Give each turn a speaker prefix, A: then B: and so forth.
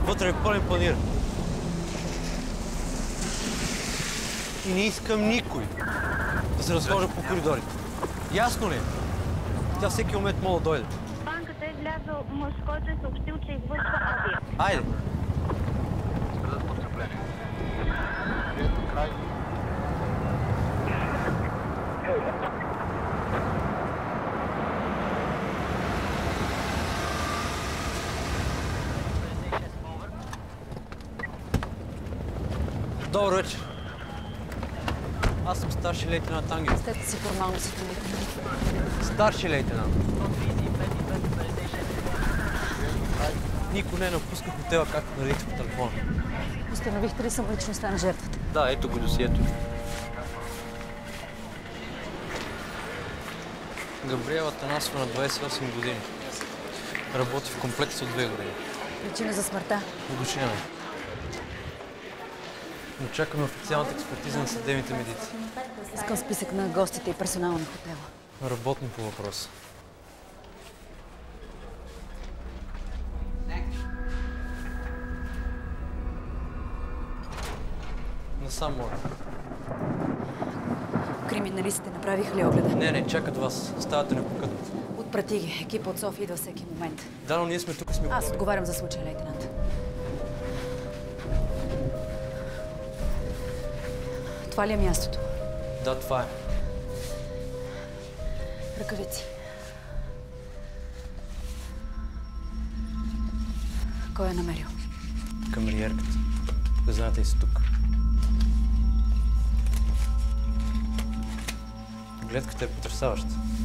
A: Вътре е пълен панир. И не искам никой да се разхожда по коридорите. Ясно ли? Тя всеки момент мога да дойде.
B: В банката е влязъл мъж, който е съобщил, че извършва авиа.
A: Айде!
C: Спредат постъпление. Край.
A: Добър вечер. Аз съм старши лейтенант Ангел.
D: Стете си формално си лейтенант.
A: Старши лейтенант. Никой не напуска хотела, както нарича по телефона.
D: Установихте ли самоличността на жертвата?
A: Да, ето го досието. Габриела Танасова на 28 години. Работи в комплекс от 2 години.
D: Причина за смъртта?
A: Удушена. Но чакаме официалната експертиза на съдебните медици.
D: Искам списък на гостите и персонала на хотела.
A: Работим по въпроса. Насам, моля.
D: Криминалистите направиха ли огледа?
A: Не, чакат вас. Ставате непокътнати.
D: Отпрати ги. Екипа от София идва всеки момент.
A: Да, но ние сме тук и сме...
D: Аз отговарям за случая, лейтенант. Това ли е мястото?
A: Да, това е.
D: Ръкавици. Кой е намерил?
A: Камериерката. Показателите са тук. Гледката е потресаваща.